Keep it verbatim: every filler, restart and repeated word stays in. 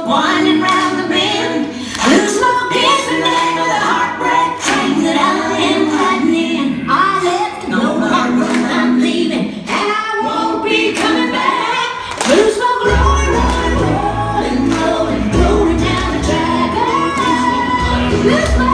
winding round the bend. Blue smoke is the name of the heartbreak train that I am riding in. I left to go hard road, I'm leaving, and I won't be coming back. Blue smoke rolling, rolling, rolling, rolling, rolling down the track. Blue smoke.